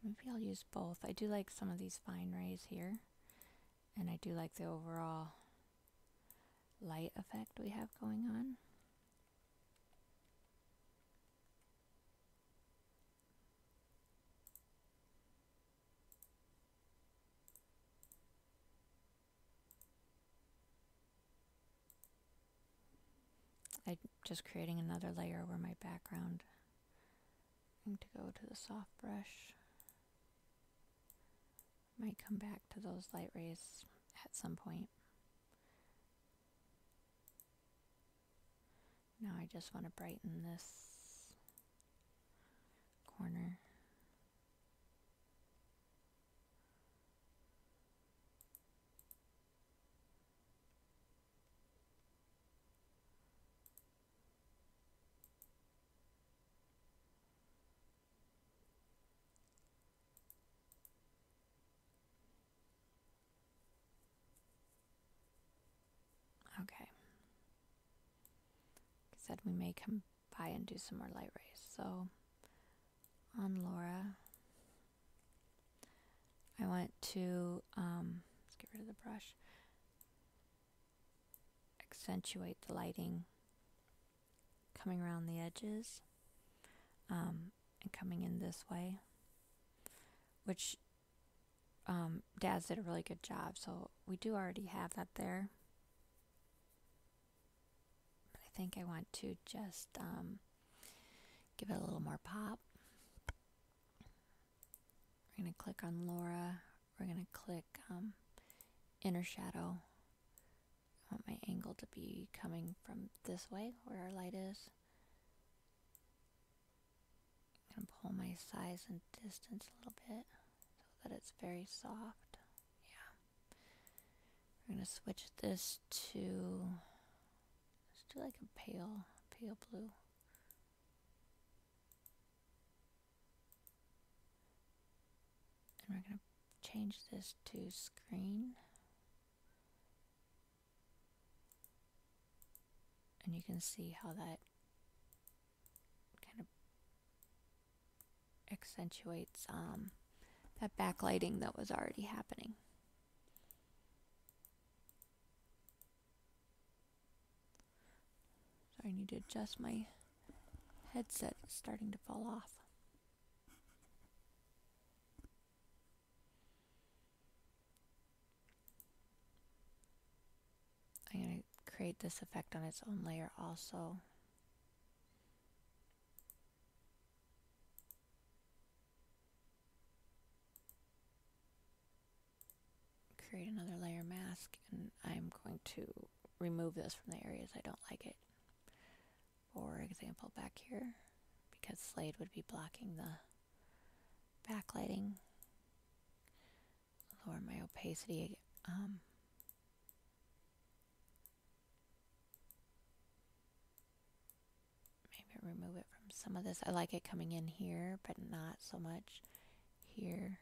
Maybe I'll use both. I do like some of these fine rays here, and I do like the overall light effect we have going on. I'm just creating another layer where my background. I'm going to go to the soft brush. Might come back to those light rays at some point. Now I just want to brighten this corner. Okay. Like I said, we may come by and do some more light rays. So on Laura, I want to, let's get rid of the brush, accentuate the lighting coming around the edges and coming in this way, which Daz did a really good job. So we do already have that there. But I think I want to just give it a little more pop. We're going to click on Laura. We're going to click inner shadow. I want my angle to be coming from this way where our light is. I'm going to pull my size and distance a little bit so that it's very soft. Yeah. We're going to switch this to, let's do like a pale blue. And we're going to change this to screen. And you can see how that kind of accentuates that backlighting that was already happening. So I need to adjust my headset. It's starting to fall off. I'm going to create this effect on its own layer also. Create another layer mask, and I'm going to remove this from the areas I don't like it. For example, back here, because Slade would be blocking the backlighting. Lower my opacity. Maybe remove it from some of this. I like it coming in here, but not so much here.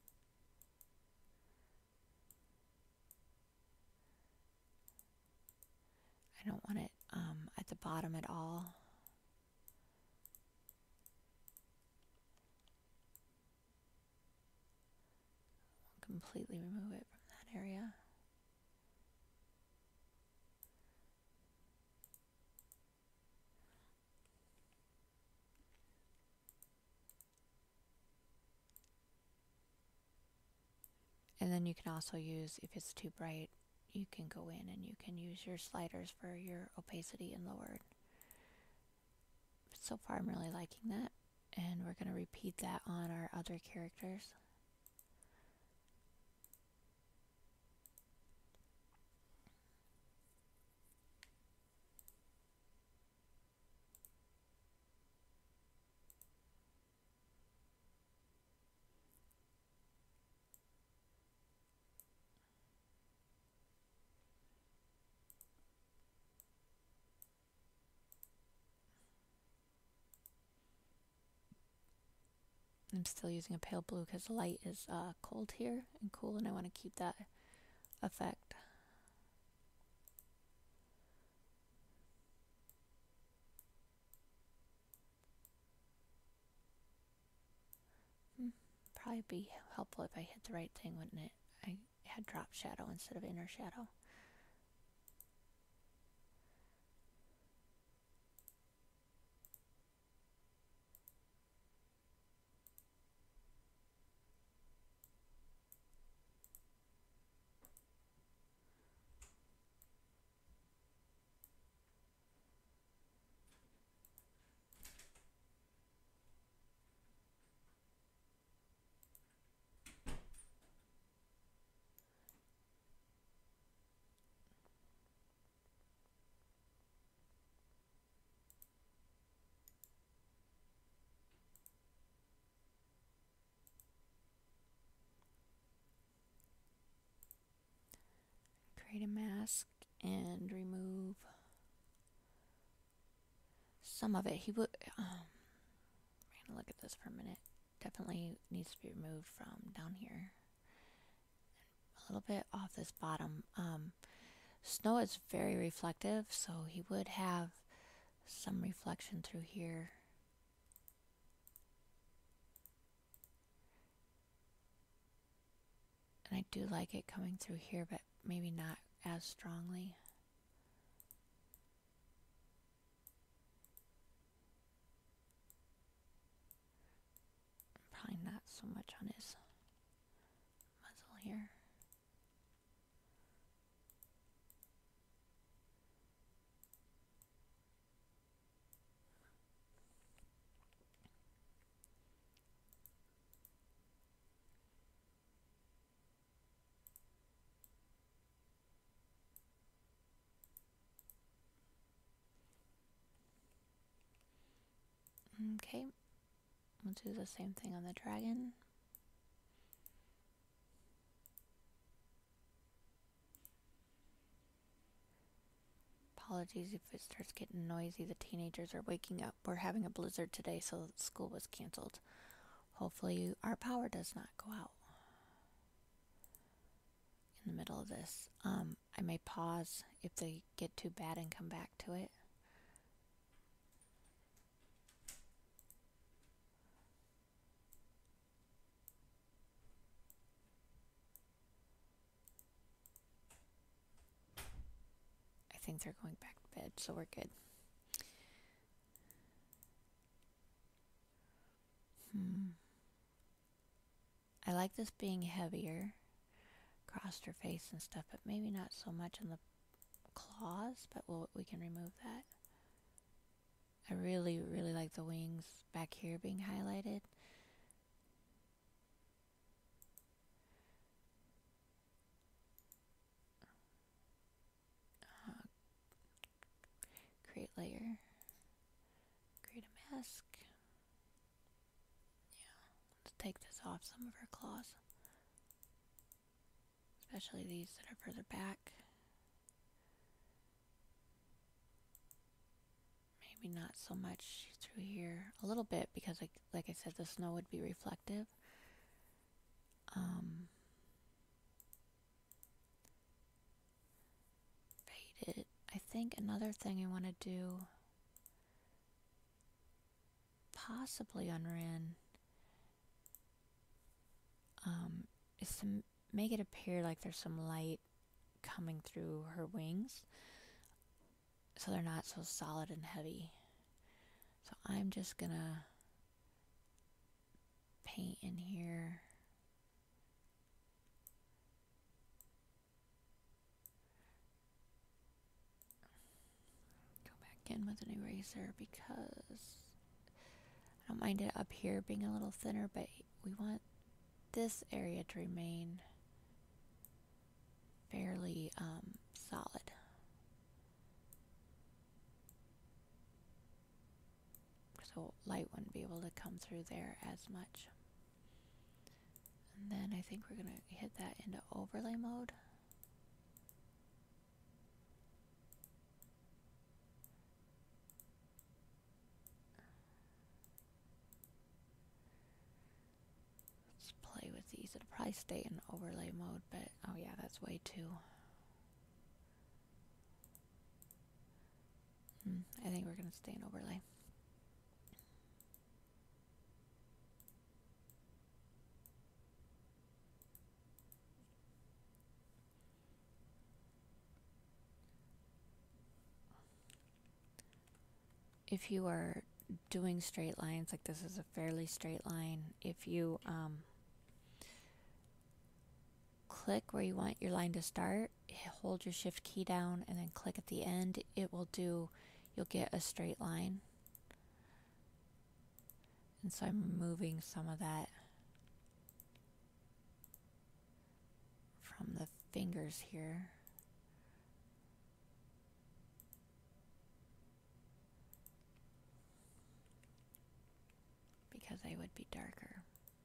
I don't want it at the bottom at all. I'll completely remove it from that area. And then you can also use, if it's too bright, you can go in and you can use your sliders for your opacity and lowered. But so far I'm really liking that, and we're going to repeat that on our other characters. I'm still using a pale blue because the light is cold here and cool, and I want to keep that effect. probably be helpful if I hit the right thing, wouldn't it? I had drop shadow instead of inner shadow. Create a mask and remove some of it. He would. We're gonna look at this for a minute. Definitely needs to be removed from down here. A little bit off this bottom. Snow is very reflective, so he would have some reflection through here. And I do like it coming through here, but maybe not as strongly. Probably not so much on his muzzle here. Okay, we'll do the same thing on the dragon. Apologies if it starts getting noisy. The teenagers are waking up. We're having a blizzard today, so school was canceled. Hopefully our power does not go out in the middle of this. I may pause if they get too bad and come back to it. I think they're going back to bed, so we're good. I like this being heavier across her face and stuff, but maybe not so much on the claws, but we can remove that. I really, really like the wings back here being highlighted. Create layer. Create a mask. Yeah, let's take this off some of her claws. Especially these that are further back. Maybe not so much through here. A little bit because like I said, the snow would be reflective. Fade it. I think another thing I want to do, possibly on Rin, is to make it appear like there's some light coming through her wings, so they're not so solid and heavy. So I'm just gonna paint in here. Go back in with an eraser because I don't mind it up here being a little thinner, but we want this area to remain fairly solid. So light wouldn't be able to come through there as much. And then I think we're going to hit that into overlay mode. Let's play with these. It'll probably stay in overlay mode, but oh yeah, that's way too. I think we're going to stay in overlay. if you are doing straight lines, like this is a fairly straight line, if you click where you want your line to start, hold your shift key down and then click at the end, you'll get a straight line. And so I'm removing some of that from the fingers here. Because they would be darker.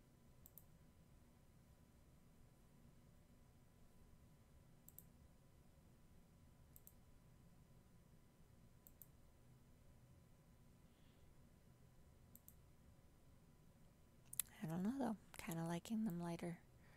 I don't know though, kind of liking them lighter.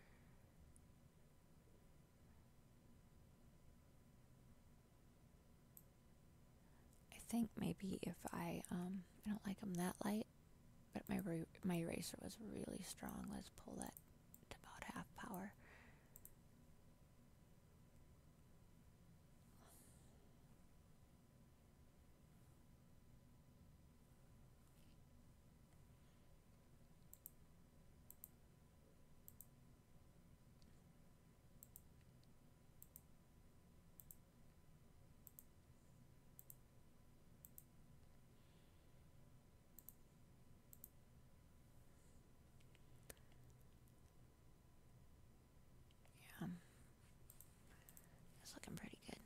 I think maybe if I don't like them that light, but my eraser was really strong. Let's pull that to about half power. Yeah, it's looking pretty good.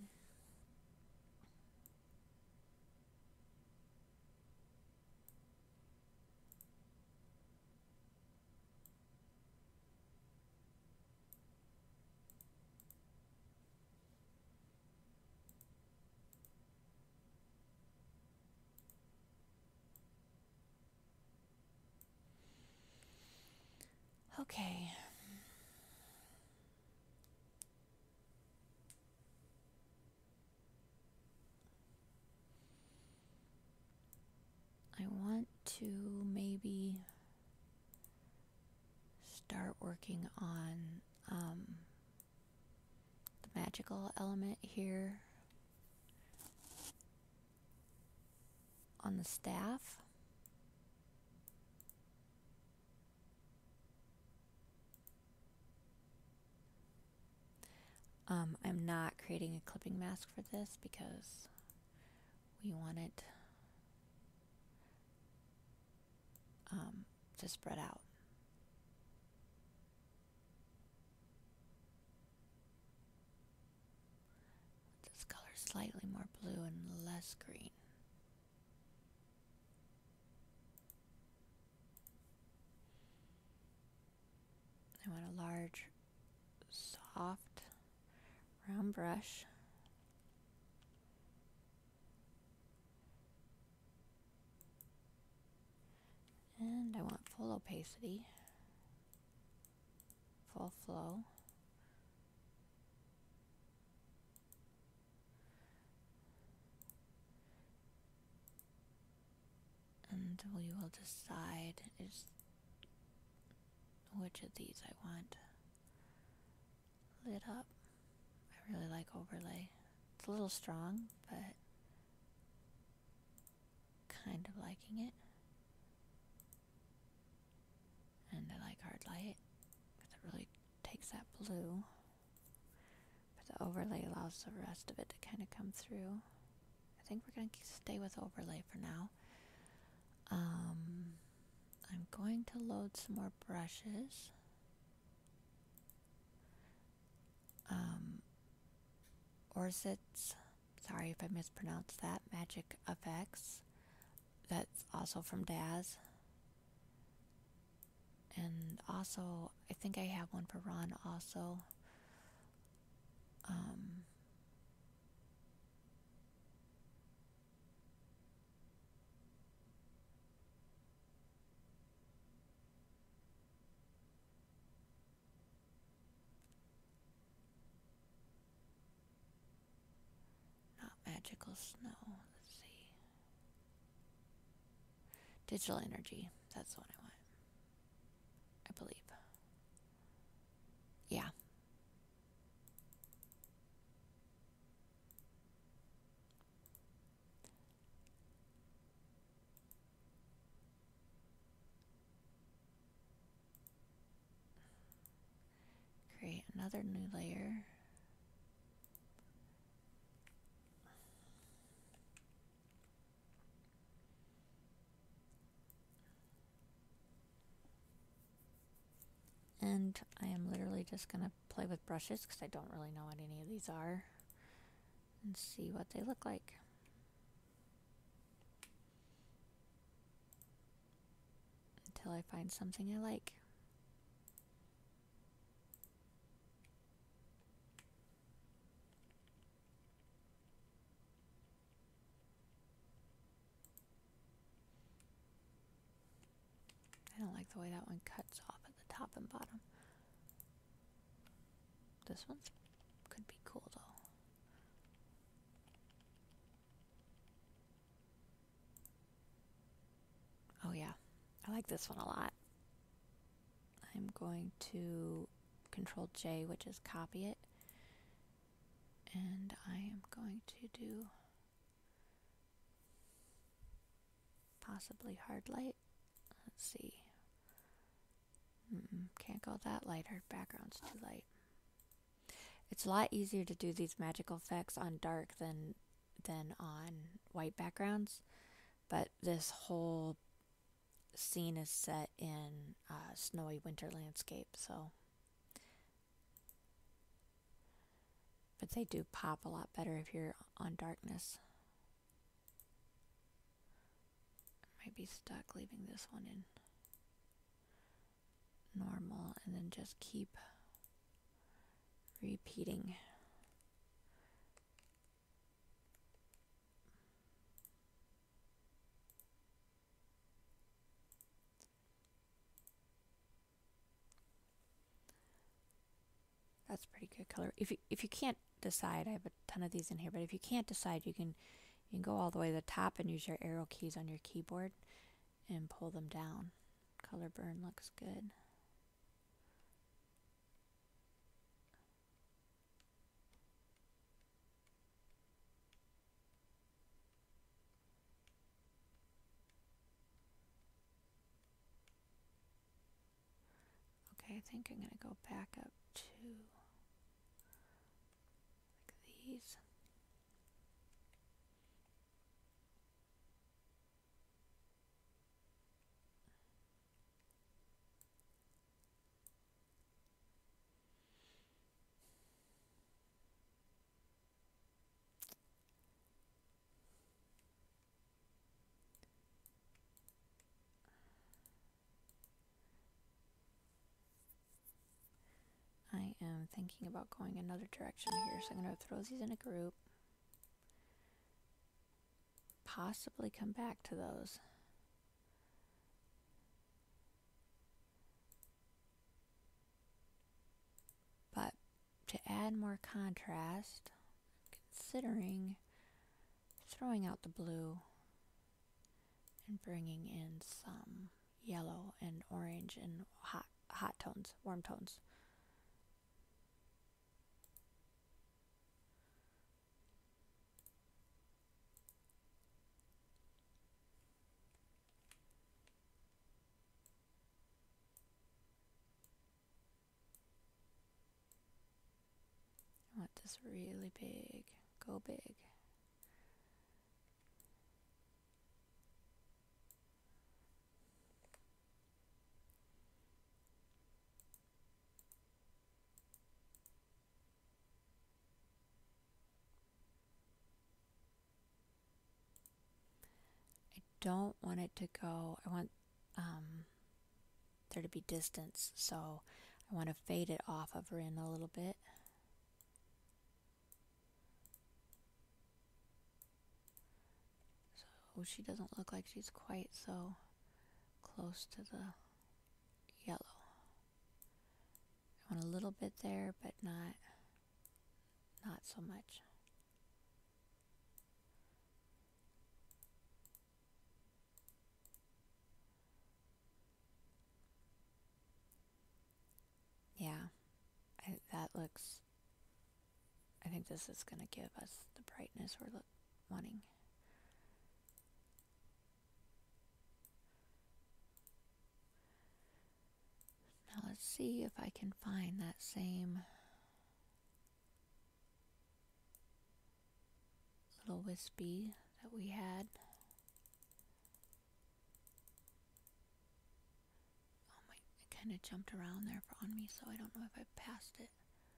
Okay. I want to maybe start working on the magical element here on the staff. I'm not creating a clipping mask for this because we want it to spread out. This color slightly more blue and less green. I want a large, soft, round brush. And I want full opacity, full flow. And we will decide which of these I want lit up. I really like overlay. It's a little strong, but kind of liking it. And I like hard light because it really takes that blue. But the overlay allows the rest of it to kind of come through. I think we're going to stay with overlay for now. I'm going to load some more brushes. Orsitz, sorry if I mispronounced that, Magic Effects. That's also from Daz. And also, I think I have one for Ron also. Not Magical Snow. Let's see. Digital Energy. That's the one I want. I believe. Yeah. another new layer. And I am literally just going to play with brushes because I don't really know what any of these are and see what they look like. Until I find something I like. I don't like the way that one cuts off at the top and bottom. This one could be cool though. Oh yeah, I like this one a lot. I'm going to Control J, which is copy it. And I am going to do possibly hard light. Let's see. Can't go that light. Her background's too light. It's a lot easier to do these magical effects on dark than on white backgrounds, but this whole scene is set in a snowy winter landscape, so. But they do pop a lot better if you're on darkness. I might be stuck leaving this one in normal and then just keep repeating. That's pretty good color. If you can't decide, I have a ton of these in here, but if you can't decide, you can go all the way to the top and use your arrow keys on your keyboard and pull them down. Color burn looks good. Okay, I think I'm going to go back up to like these. I am thinking about going another direction here, so I'm going to throw these in a group. Possibly come back to those. But to add more contrast, considering throwing out the blue and bringing in some yellow and orange and hot tones, warm tones. I want this really big. Go big. I don't want it to go, I want there to be distance, so I want to fade it off of Rin a little bit. So she doesn't look like she's quite so close to the yellow. I want a little bit there, but not so much. Yeah, that looks, I think this is going to give us the brightness we're wanting. Now let's see if I can find that same little wispy that we had. Oh my, it kind of jumped around there on me, so I don't know if I passed it.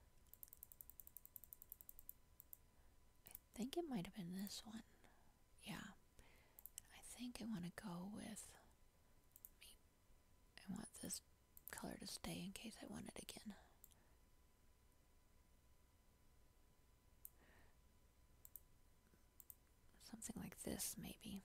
I think it might have been this one. Yeah. I think I want to go with, I want this color to stay in case I want it again. Something like this, maybe.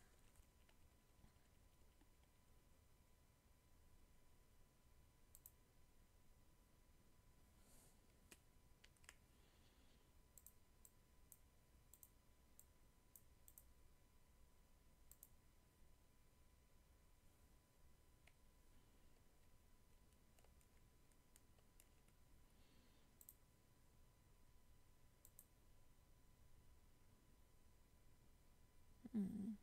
Mm.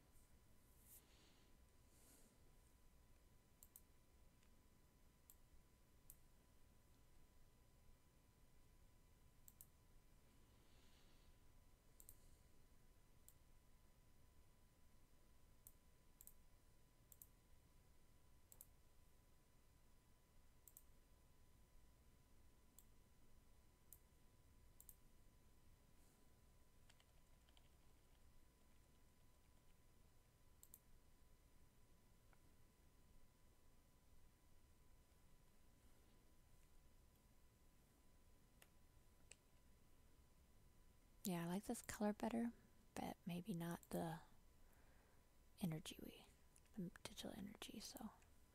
Yeah, I like this color better, but maybe not the energy, the digital energy, so.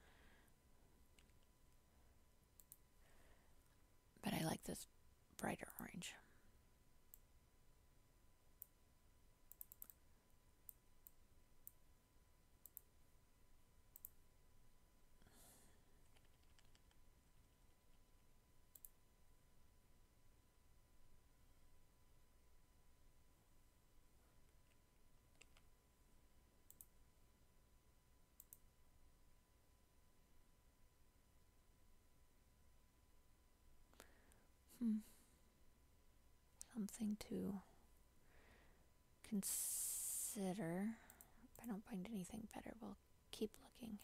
But I like this brighter orange. Something to consider. If I don't find anything better, we'll keep looking.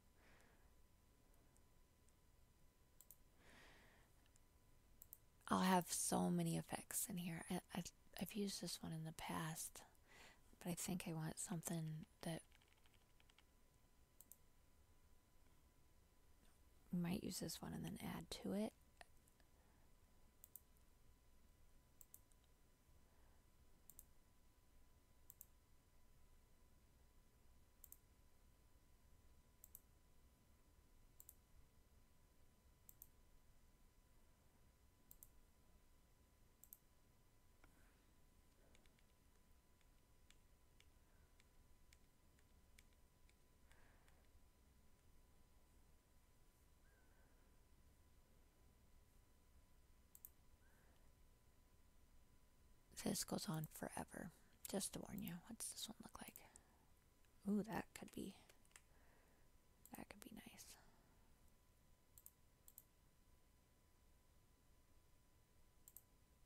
I'll have so many effects in here. I've used this one in the past, but I think I want something that we might use this one and then add to it. This goes on forever. Just to warn you. What's this one look like? Ooh, that could be nice.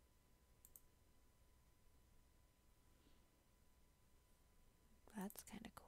That's kind of